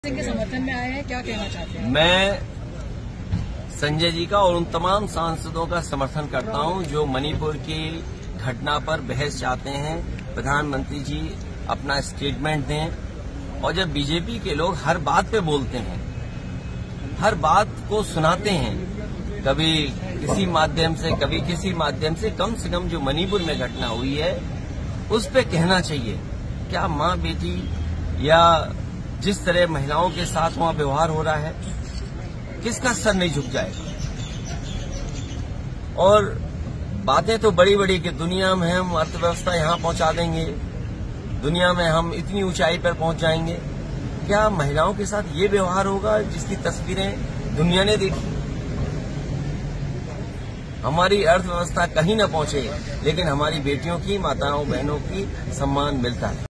सिंह के समर्थन में आए हैं, क्या कहना चाहते हैं? मैं संजय जी का और उन तमाम सांसदों का समर्थन करता हूं जो मणिपुर की घटना पर बहस चाहते हैं। प्रधानमंत्री जी अपना स्टेटमेंट दें। और जब बीजेपी के लोग हर बात पे बोलते हैं, हर बात को सुनाते हैं, कभी किसी माध्यम से कभी किसी माध्यम से कम जो मणिपुर में घटना हुई है उस पे कहना चाहिए। क्या माँ बेटी या जिस तरह महिलाओं के साथ वहां व्यवहार हो रहा है, किसका सर नहीं झुक जाएगा? और बातें तो बड़ी बड़ी कि दुनिया में हम अर्थव्यवस्था यहां पहुंचा देंगे, दुनिया में हम इतनी ऊंचाई पर पहुंच जाएंगे। क्या महिलाओं के साथ ये व्यवहार होगा जिसकी तस्वीरें दुनिया ने देखी? हमारी अर्थव्यवस्था कहीं न पहुंचे, लेकिन हमारी बेटियों की, माताओं बहनों की सम्मान मिलता है।